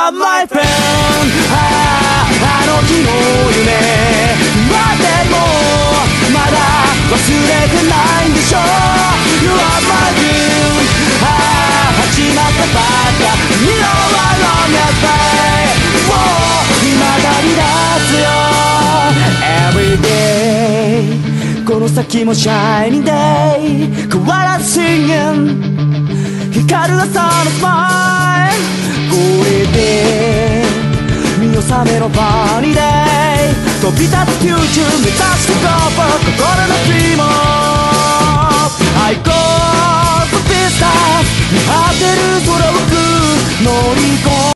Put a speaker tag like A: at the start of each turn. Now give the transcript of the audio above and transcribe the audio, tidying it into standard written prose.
A: are my friend あの日の夢までもまだ忘れてないんでしょ You are my dream 始まったばっか You know I love your day もう今だり出すよ Everyday この先も Shining Day 変わらず Singing 光る朝のスマイルこれで見納めのバニーデイ飛び立つフューチャー目指して Go for 心のドリーム I go to business 見張ってる空をく乗り越え